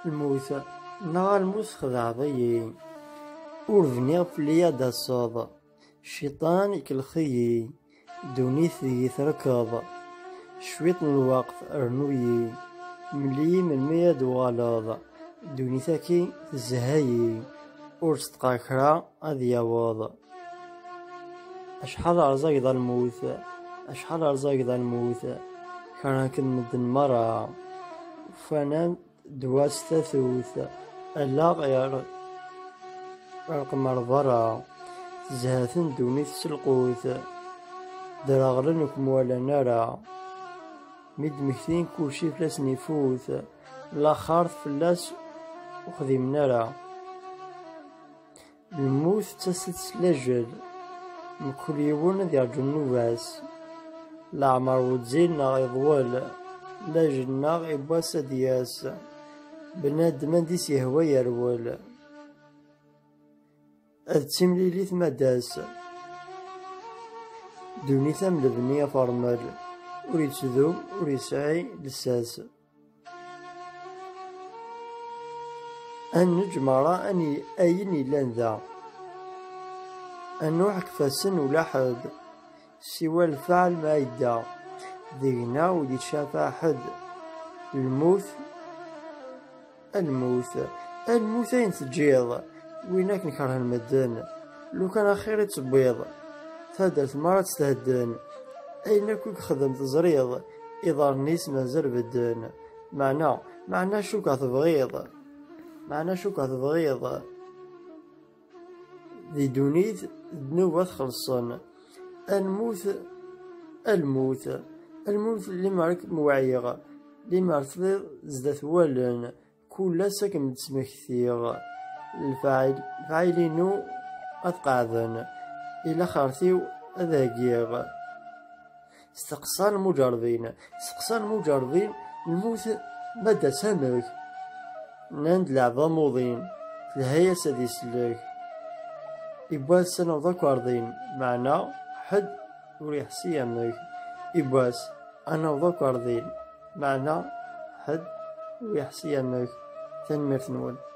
الموت نغا الموت خدعضيي ور بنيغ فليا دا الصاد الشيطان يكلخيي دونيت ذي تركض شويط من الوقت أرنويي ملي من مياد وغلاظ دونيتاكي تزهايي ور ستقاكرا أذ يواض أشحال أرزاق ذا الموت أشحال أرزاق ذا الموت كان كنمد مرة فانا دواس تثوث ألا غير رقم ضرا زهاثن دونيت سلقوث دراغلنكم ولا نرى مد مكتين كلشي فلاس نفوث لا خارط فلاس وخذي منرى الموت تست لجل من كل يوم يرجو النواس لا عمر وتزيلنا غيضوال لا جلنا غيباس دياس بنادم ديس يهوى يرول أذ تمليليت مداس دونيثا من البنية فرمل وريد تذوب وريد سعي لساس أن نجمرا أني أيني لان ذا أنو حكفاسن ولا حد سوى الفعل ما يدى ذينا ودي تشافى حد الموت الموت أين تجيض وينك نكره المدن لو كان خير تبيض ثادرت مرة تستهدن أين كوك خدمت زريض إذا النيس مازال بدن معنى شو كتبغيض ذي دونيت ذنوبة خلصن الموت اللي مارك موعيغ اللي مارك زدت ولن كل ساكن تسمكثيغ الفاعلينو أتقاعدن إلى خارثيو أذاقيغ استقصى المجربين الموت مدى سمك ناند العظام وضين الهيا ساديس لك إبواس سنة ذاك أرضين معنا حد وريحسي أمك إبواس أنا ذاك أرضين معنا حد وريحسي أمك تنمير نول